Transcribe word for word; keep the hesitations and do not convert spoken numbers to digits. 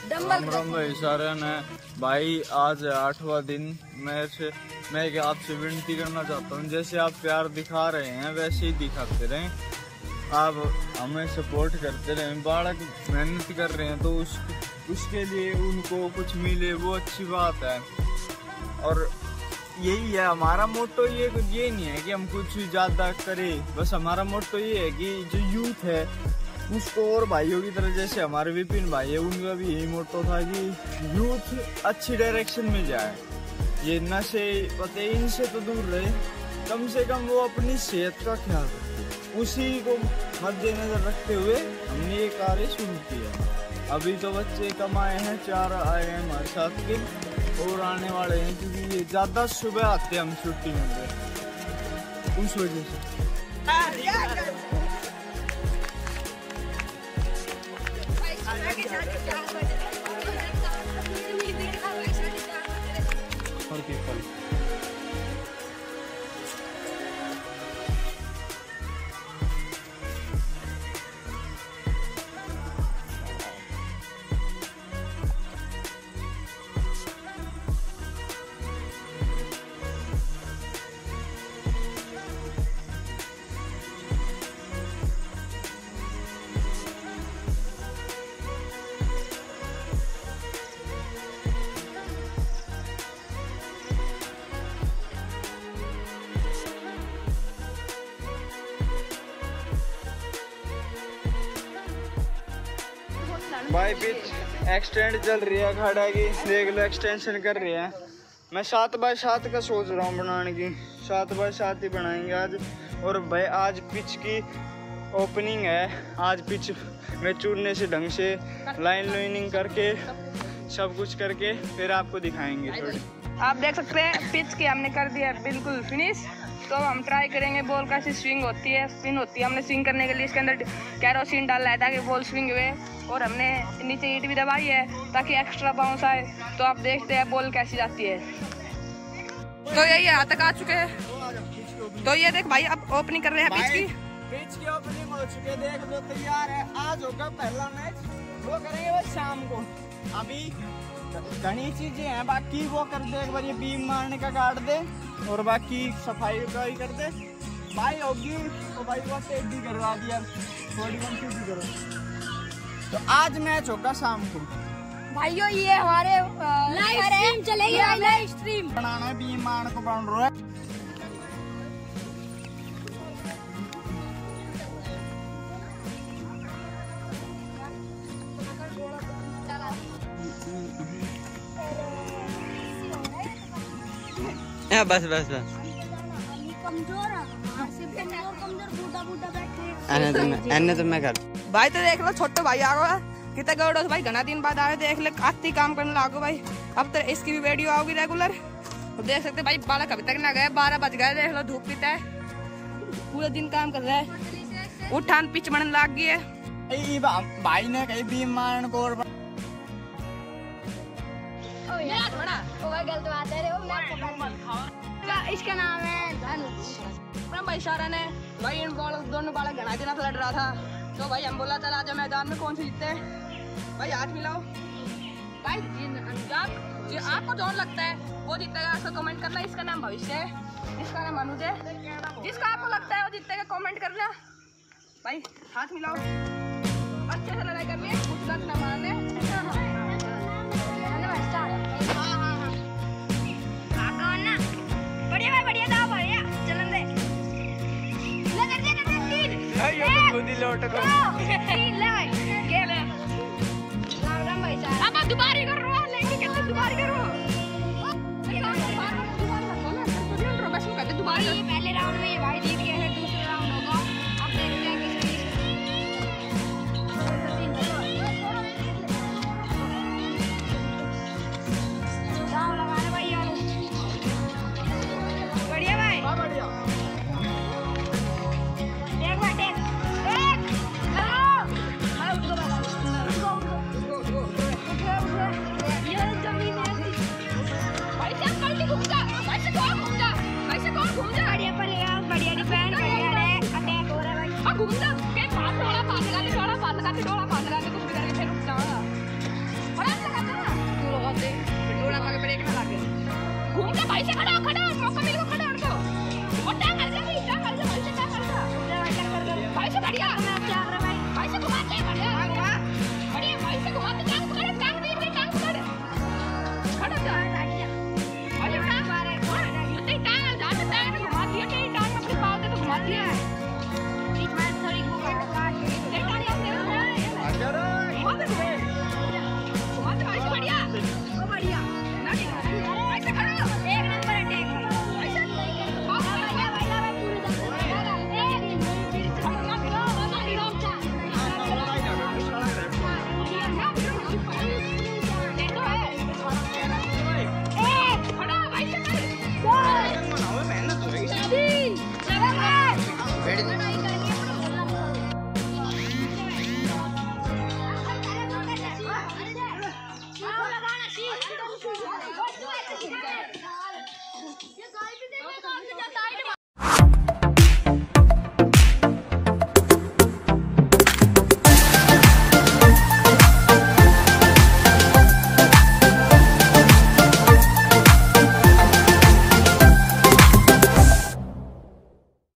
राम राम भाई सारे ने भाई, आज आठवां दिन। मैं से मैं आपसे विनती करना चाहता हूँ, जैसे आप प्यार दिखा रहे हैं वैसे ही दिखाते रहें, आप हमें सपोर्ट करते रहें। बालक मेहनत कर रहे हैं तो उस उसके लिए उनको कुछ मिले वो अच्छी बात है। और यही है हमारा मोटो, ये ये नहीं है कि हम कुछ ज़्यादा करें, बस हमारा मोटो ये है कि जो यूथ है उसको और भाइयों की तरह, जैसे हमारे विपिन भाई है उनका भी यही मोटो था कि यूथ अच्छी डायरेक्शन में जाए, ये नशे पते इनसे तो दूर रहे, कम से कम वो अपनी सेहत का ख्याल रखे। उसी को मद्देनजर रखते हुए हमने ये कार्य शुरू किया। अभी तो बच्चे कमाए हैं, चार आए हैं हमारे साथ के, और आने वाले हैं, क्योंकि ये ज़्यादा सुबह आते हैं हम छुट्टी में, उस वजह से। भाई पिच एक्सटेंड चल रही है खड़ा की, देख लो एक्सटेंशन कर रही है। मैं सात बाय सात का सोच रहा हूँ बनाने की, सात बाय सात ही बनाएंगे आज। और भाई आज पिच की ओपनिंग है, आज पिच में चूरने से ढंग से लाइन लाइनिंग करके सब कुछ करके फिर आपको दिखाएंगे। थोड़ी आप देख सकते हैं पिच की हमने कर दिया बिल्कुल फिनिश। तो हम ट्राई करेंगे बॉल कैसी स्विंग होती है, स्पिन होती है। हमने स्विंग करने के लिए इसके अंदर कैरोसिन डाला है ताकि बॉल स्विंग हुए, और हमने नीचे ईंट भी दबाई है ताकि एक्स्ट्रा बाउंस आए। तो आप देखते हैं बॉल कैसी जाती है। तो यही यहाँ तक आ चुके हैं। तो ये देख भाई अब ओपनिंग कर रहे हैं पिच की। पिच की ओपनिंग हो चुकी है, देख लो तैयार है। आज होगा पहला मैच, वो करेंगे वो शाम को। अभी घनी चीजें हैं बाकी, वो कर दे, एक बार ये बीम मारने का काट दे और बाकी सफाई का ही कर दे। भाई होगी तो भाई वो टेढ़ी करवा दिया, थोड़ी कम सीधी करो। तो आज मैच होगा शाम को भाइयों, ये हमारे लाइव स्ट्रीम चलेगी, लाइव स्ट्रीम बनाना है, बीम मारने को बन रहा है। हाँ बस बस बस कमजोर तो मैं कर भाई। तो देख लो छोटो भाई आ गया कितने गौड़ो भाई, घना दिन बाद आए, देख ले आती काम करने लागो भाई। अब तो इसकी भी वीडियो आओगी रेगुलर। तो देख सकते भाई बालक अभी तक ना गए, बारह बज गए, देख लो धूप पीता है, पूरे दिन काम कर रहा है। उठान पिच बनने लाग गई है भाई ने कहीं बीम मारने को और गलत बात है। इसका नाम है धनुष। भाई सारा ने भाई इन बॉल दोनों बालक घना दिन लड़ रहा था, तो भाई हम बोला चला आजा मैदान में, कौन से जीतते हैं भाई, हाथ मिलाओ भाई। जी आपको जो लगता है वो जीतेगा, उसको कमेंट करना। इसका नाम भविष्य है, इसका नाम अनुज है। जिसका आपको लगता है वो जीतेगा, कमेंट करना भाई। हाथ मिलाओ, अच्छे से लड़ाई करनी है, कुछ गलत ना मारने। बढ़िया भाई, बढ़िया था, बढ़िया चलन दे। ले कर दे, कर दे तीन। ये तो खुद ही लौट गया। तीन ले भाई, गेम है। राम राम भाई साहब। अब दोबारा कर रहा है, लेकिन कितने दोबारा करो। दोबारा पहले राउंड में ये भाई जीत गए हैं, दूसरा राउंड होगा। अब देखते हैं किसकी बढ़िया पर बढ़िया डिफेंस। भाई से खड़ा खड़ा मौका मिल को खड़ा उनको और टांग कर दे टांग कर दे भाई से टांग कर दे भाई से बढ़िया मैं क्या कर भाई भाई से घुमाते बढ़िया बढ़िया भाई से घुमाते टांग पकड़ टांग दे दे टांग पकड़ खड़ा जा भाई टांग मारे ते टांग जाते टांग घुमा दिया ते टांग अपनी पाव दे तो घुमा दिया बीच में थोड़ी को काट ते टांग आ जा रे घुमाते घुमाते भाई से बढ़िया ओ बढ़िया भाई से खड़ा एक नंबर अटैक भाई से हां भैया भाई ला भाई पूरी